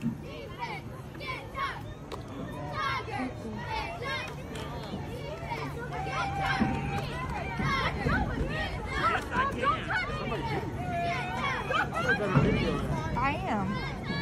I am.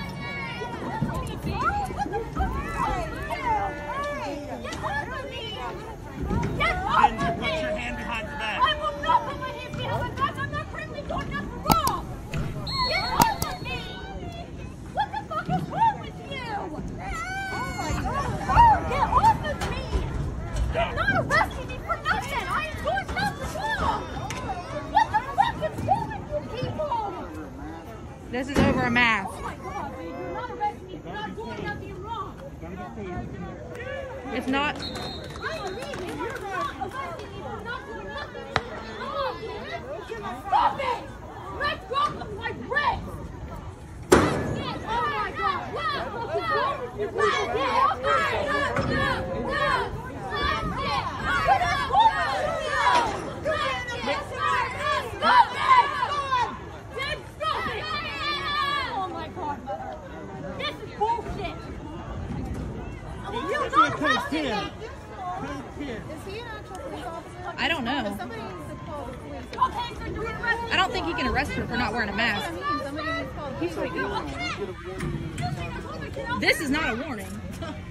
Put your hand behind your back. I will not put my hand behind my back. I'm not friendly doing nothing wrong. Get off of me. What the fuck is wrong with you? Oh my God. Get off of me. You're not arresting me for nothing. I am doing nothing wrong. What the fuck is wrong with you people? This is over a mask. Oh my God, dude. You're not arresting me for not doing nothing wrong. It's not. I am leaving. You're not arresting me for not doing nothing wrong. Stop it! Let's go to my wrist! Oh my God! What is wrong with you? What is wrong with you? Oh my God! This is bullshit! You're not arresting me! Is he an actual police officer? I don't know. Somebody needs to call the police. Okay, so you're arresting I don't think he can arrest her for not wearing a mask. Somebody needs to call the police. This is not a warning.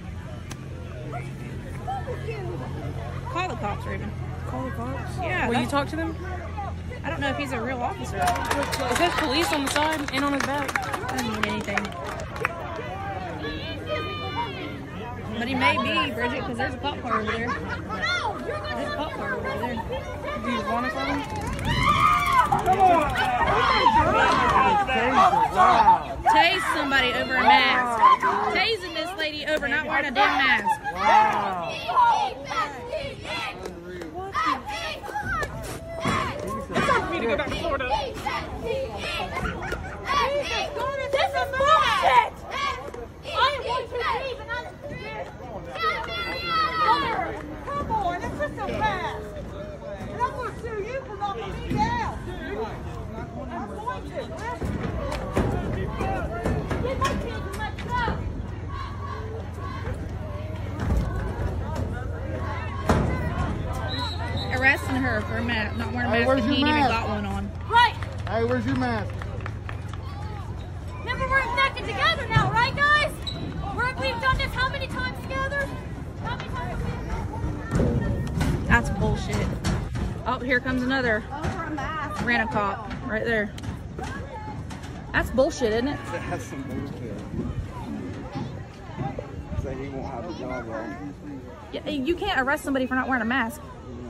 Call the cops, Raven. Call the cops? Yeah. Will you talk to them? I don't know if he's a real officer. It says police on the side and on his back. Doesn't mean anything. But he may be, Bridget, because there's a cop car over there. There's a cop car over there. Do you want to call him? Tase somebody over a mask. Tasing this lady over not wearing a damn mask. It's time for me to go back to Florida. This is bullshit! I am going to leave and I'm Come on, it's just a mask. And I'm going to sue you for knocking me down, dude. I'm going to. Get my kids and let's go! Arresting her for a mask, not wearing a Hey, mask, where's and he your ain't even mask? got one on. Right! Hey, where's your mask? Remember, we're infected together now, right, guys? We've done this how many times together? How many times have we done this? That's bullshit. Oh, here comes another Over a mask. rent-a-cop right there. That's bullshit, isn't it? That's some bullshit. Say he won't have a job on. Yeah, you can't arrest somebody for not wearing a mask.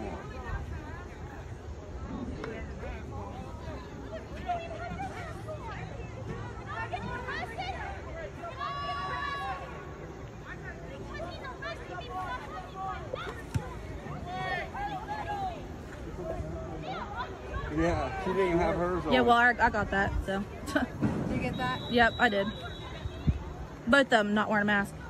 Yeah, she didn't even have hers on. Yeah, well, I got that, so. Did you get that? Yep, I did. Both of them not wearing a mask.